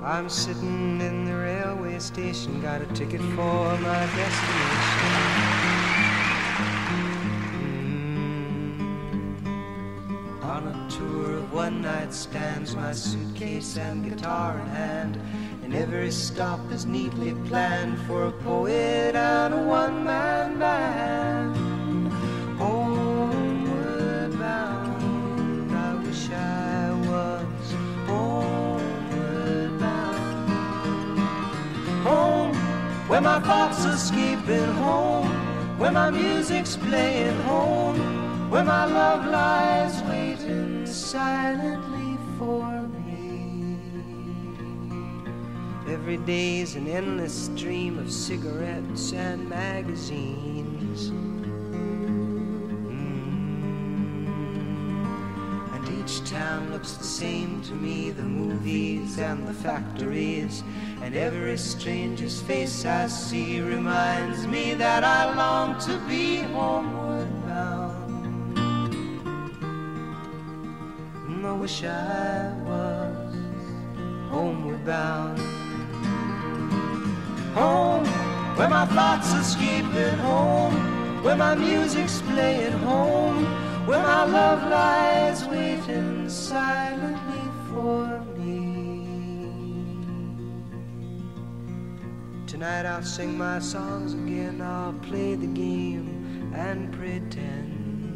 I'm sitting in the railway station, got a ticket for my destination. On a tour of one-night stands, my suitcase and guitar in hand, and every stop is neatly planned for a poet and a one-man band. Homeward bound, I wish I was homeward bound. Home, where my thoughts are escaping, home, where my music's playing, home, where my love lies waiting silently for me. Every day's an endless stream of cigarettes and magazines. And each town looks the same to me, the movies and the factories, and every stranger's face I see reminds me that I long to be homeward bound. I wish I was homeward bound. Home, where my thoughts are escaping, home, where my music's playing, home, where my love lies waiting silently for me. Tonight I'll sing my songs again, I'll play the game and pretend.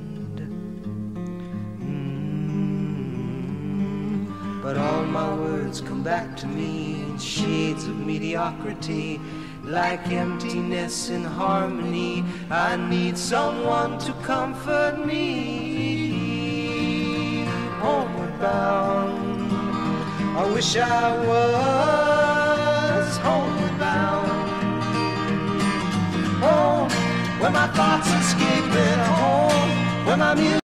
But all my words come back to me in shades of mediocrity, like emptiness in harmony. I need someone to comfort me. Homeward bound, I wish I was homeward bound. Home, where my thoughts escaping, home, where my music